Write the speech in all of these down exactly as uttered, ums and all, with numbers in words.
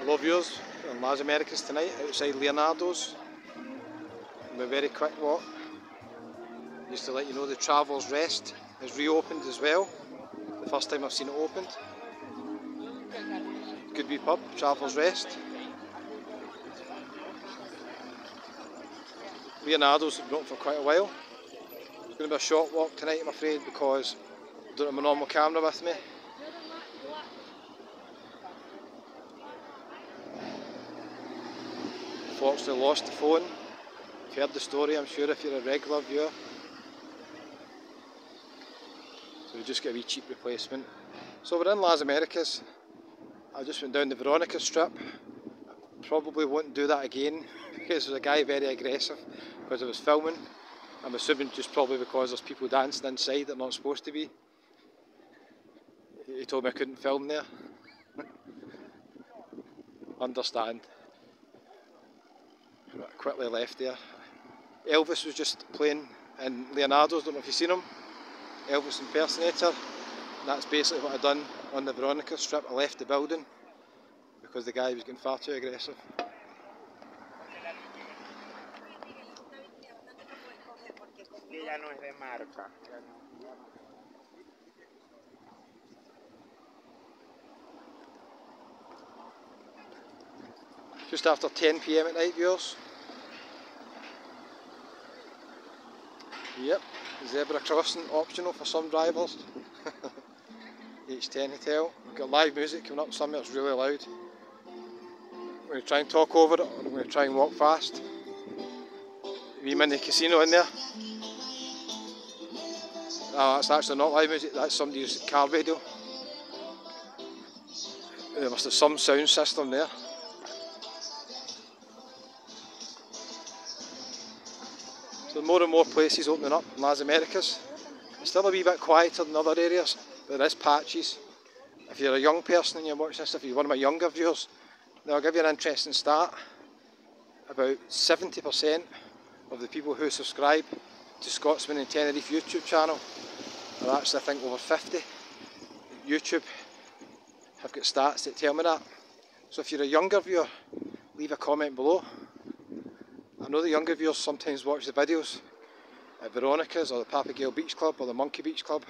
Hello viewers, in Las Americas tonight outside Leonardo's. A very quick walk. Just to let you know the Traveller's Rest is reopened as well. The first time I've seen it opened. Good wee pub, Traveller's Rest. Leonardo's has been open for quite a while. It's going to be a short walk tonight, I'm afraid, because I don't have my normal camera with me. Unfortunately lost the phone. You've heard the story, I'm sure, if you're a regular viewer. So we just get a wee cheap replacement. So we're in Las Americas. I just went down the Veronica strip. Probably won't do that again because there's a guy very aggressive because I was filming. I'm assuming just probably because there's people dancing inside that are not supposed to be. He told me I couldn't film there. Understand. Quickly left there. Elvis was just playing in Leonardo's, don't know if you've seen him. Elvis impersonator. And that's basically what I've done on the Veronica strip. I left the building because the guy was getting far too aggressive. Just after ten p m at night, viewers. Yep, zebra crossing optional for some drivers. H ten Hotel. We've got live music coming up, something that's really loud. I'm going to try and talk over it, or I'm going to try and walk fast. Wee mini casino in there. Oh, that's actually not live music, that's somebody's car radio. There must have some sound system there. So more and more places opening up in Las Americas. It's still a wee bit quieter than other areas, but there is patches. If you're a young person and you're watching this, if you're one of my younger viewers, now I'll give you an interesting start. About seventy percent of the people who subscribe to Scotsman in Tenerife YouTube channel are actually, I think, over fifty. YouTube have got stats that tell me that. So if you're a younger viewer, leave a comment below. I know the younger viewers sometimes watch the videos at Veronica's or the Papagayo Beach Club or the Monkey Beach Club.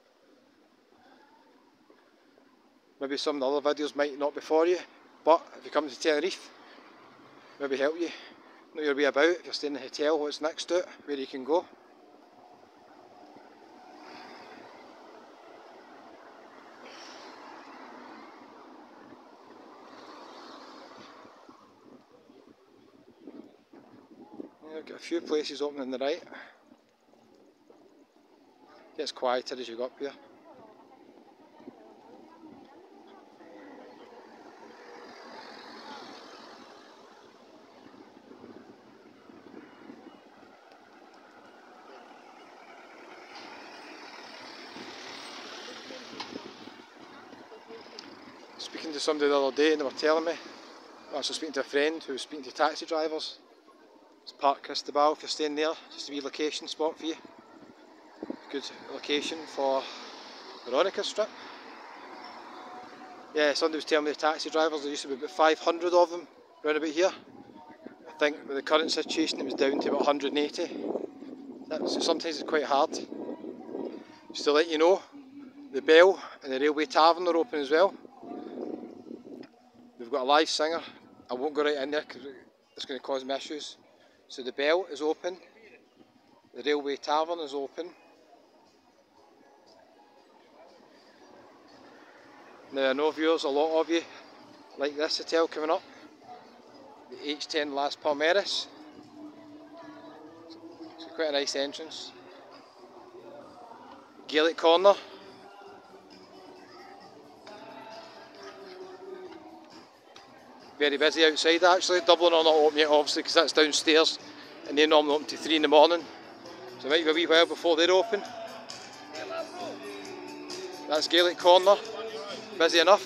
Maybe some of the other videos might not be for you, but if you come to Tenerife, maybe help you know your way about. If you're staying in a hotel, what's next to it, where you can go. I've got a few places open on the right. Gets quieter as you go up here. Speaking to somebody the other day and they were telling me, I was speaking to a friend who was speaking to taxi drivers. It's Park Cristobal if you're staying there, just a wee location spot for you. Good location for Veronica strip. Yeah, somebody was telling me the taxi drivers, there used to be about five hundred of them round about here. I think with the current situation it was down to about one hundred and eighty. That's, sometimes it's quite hard. Just to let you know, the Bell and the Railway Tavern are open as well. We've got a live singer. I won't go right in there because it's going to cause me issues. So the Bell is open, the Railway Tavern is open. Now I know viewers, a lot of you like this hotel coming up, the H ten Las Palmeras. It's quite a nice entrance. Gaelic Corner. Very busy outside actually. Dublin are not open yet obviously because that's downstairs and they normally open to three in the morning. So it might be a wee while before they're open. That's Gaelic Corner. Busy enough.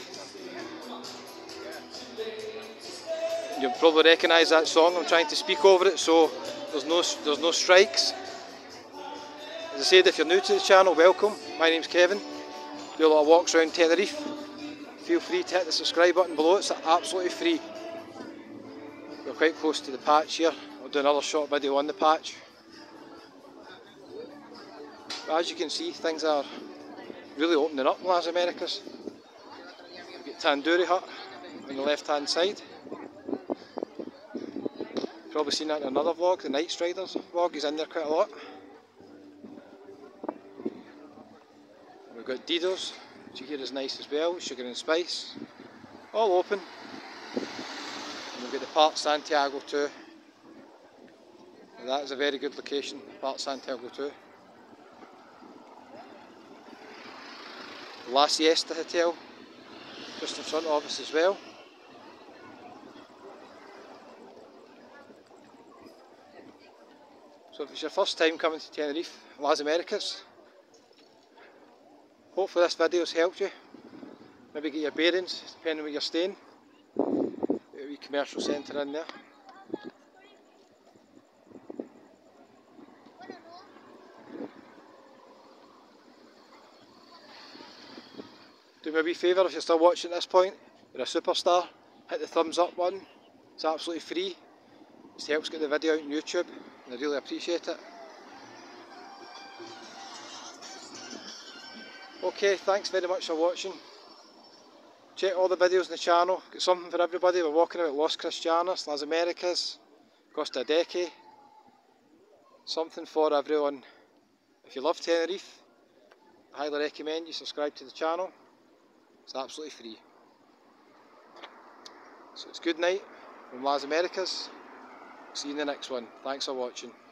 You'll probably recognise that song. I'm trying to speak over it so there's no, there's no strikes. As I said, if you're new to the channel, welcome. My name's Kevin. Do a lot of walks around Tenerife. feel free to hit the subscribe button below. It's absolutely free. We're quite close to the patch here. I'll do another short video on the patch. But as you can see, things are really opening up in Las Americas. We've got Tandoori Hut on the left hand side. Probably seen that in another vlog, the Night Striders vlog, he's in there quite a lot. We've got Dido's, which you hear is nice as well, Sugar and Spice, all open. And we've got the Park Santiago too. And that is a very good location, Park Santiago too. La Siesta Hotel, just in front of us as well. So if it's your first time coming to Tenerife, Las Americas, hopefully this video has helped you. Maybe get your bearings, depending on where you're staying. Got a wee commercial centre in there. Do me a wee favour if you're still watching at this point, you're a superstar, hit the thumbs up button, it's absolutely free. It helps get the video out on YouTube and I really appreciate it. Okay, thanks very much for watching. Check all the videos on the channel, got something for everybody. We're walking about Los Cristianos, Las Americas, Costa Deque. Something for everyone. If you love Tenerife, I highly recommend you subscribe to the channel. It's absolutely free. So it's good night from Las Americas. See you in the next one. Thanks for watching.